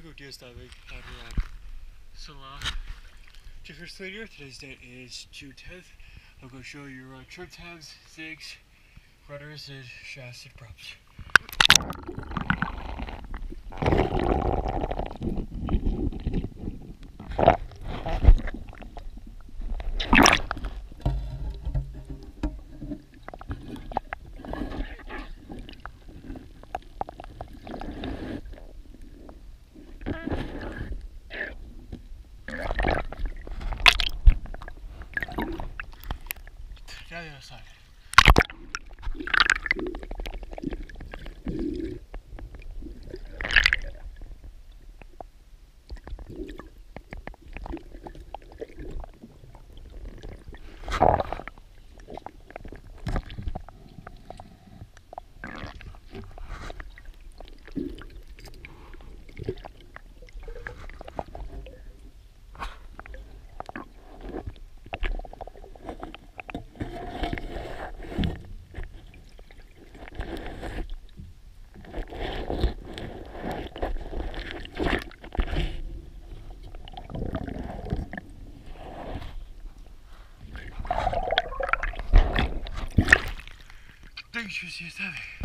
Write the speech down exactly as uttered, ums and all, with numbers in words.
go deer diving on uh, Selah. Difference later, today's date is June tenth. I'm going to show you your uh, trim tabs, zigs, rudders, and shafts and props. Now the other side. Thanks for seeing us.